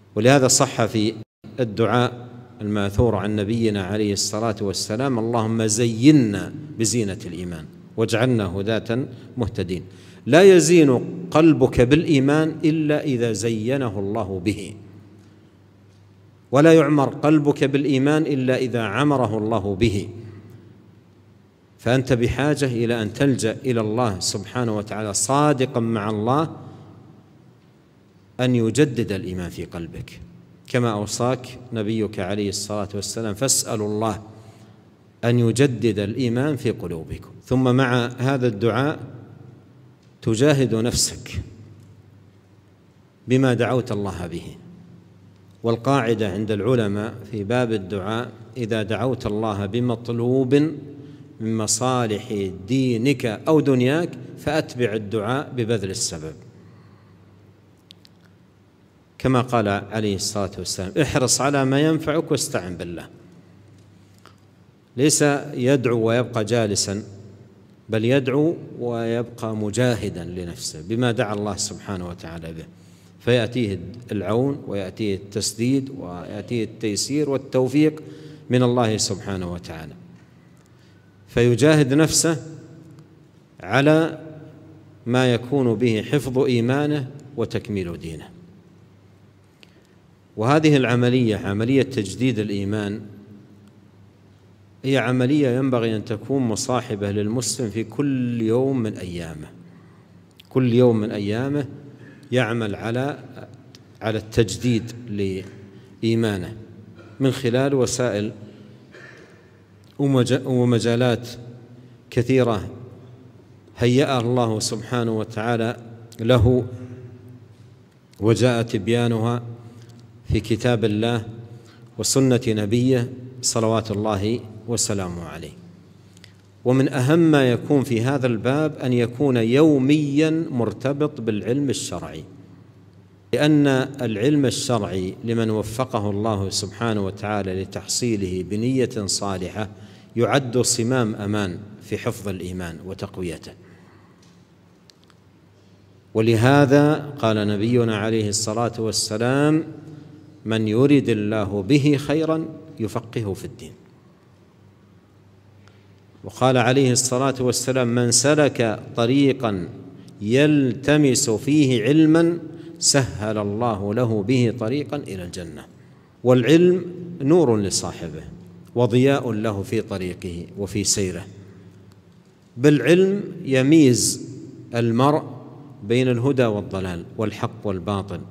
ولهذا صح في الدعاء الماثور عن نبينا عليه الصلاة والسلام: اللهم زينا بزينة الإيمان واجعلنا هداة مهتدين. لا يزين قلبك بالإيمان إلا إذا زينه الله به، ولا يعمر قلبك بالإيمان إلا إذا عمره الله به. فأنت بحاجة إلى أن تلجأ إلى الله سبحانه وتعالى صادقا مع الله أن يجدد الإيمان في قلبك، كما أوصاك نبيك عليه الصلاة والسلام: فاسألوا الله أن يجدد الإيمان في قلوبكم. ثم مع هذا الدعاء تجاهد نفسك بما دعوت الله به. والقاعدة عند العلماء في باب الدعاء: إذا دعوت الله بمطلوب من مصالح دينك أو دنياك فأتبع الدعاء ببذل السبب، كما قال عليه الصلاة والسلام: احرص على ما ينفعك واستعن بالله. ليس يدعو ويبقى جالسا، بل يدعو ويبقى مجاهدا لنفسه بما دعا الله سبحانه وتعالى به، فيأتيه العون ويأتيه التسديد ويأتيه التيسير والتوفيق من الله سبحانه وتعالى، فيجاهد نفسه على ما يكون به حفظ إيمانه وتكميل دينه. وهذه العملية، عملية تجديد الإيمان، هي عملية ينبغي أن تكون مصاحبة للمسلم في كل يوم من أيامه. كل يوم من أيامه يعمل على التجديد لإيمانه من خلال وسائل ومجالات كثيرة هيأها الله سبحانه وتعالى له، وجاء تبيانها في كتاب الله وسنة نبيه صلوات الله وسلامه عليه. ومن أهم ما يكون في هذا الباب أن يكون يوميا مرتبط بالعلم الشرعي، لأن العلم الشرعي لمن وفقه الله سبحانه وتعالى لتحصيله بنية صالحة يعد صمام أمان في حفظ الإيمان وتقويته. ولهذا قال نبينا عليه الصلاة والسلام: من يرد الله به خيرا يفقهه في الدين. وقال عليه الصلاة والسلام: من سلك طريقا يلتمس فيه علما سهل الله له به طريقا إلى الجنة. والعلم نور لصاحبه وضياء له في طريقه وفي سيره. بالعلم يميز المرء بين الهدى والضلال والحق والباطل،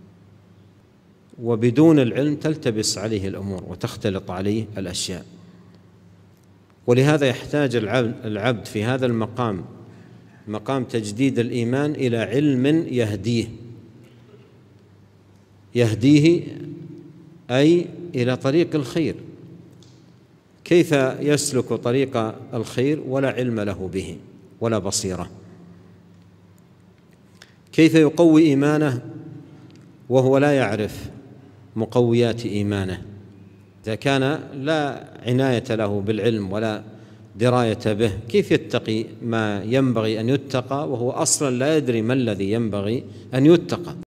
وبدون العلم تلتبس عليه الأمور وتختلط عليه الأشياء. ولهذا يحتاج العبد في هذا المقام، مقام تجديد الإيمان، إلى علم يهديه أي إلى طريق الخير. كيف يسلك طريق الخير ولا علم له به ولا بصيرة؟ كيف يقوي إيمانه وهو لا يعرف مقويات إيمانه؟ إذا كان لا عناية له بالعلم ولا دراية به، كيف يتقي ما ينبغي أن يتقى وهو أصلا لا يدري ما الذي ينبغي أن يتقى؟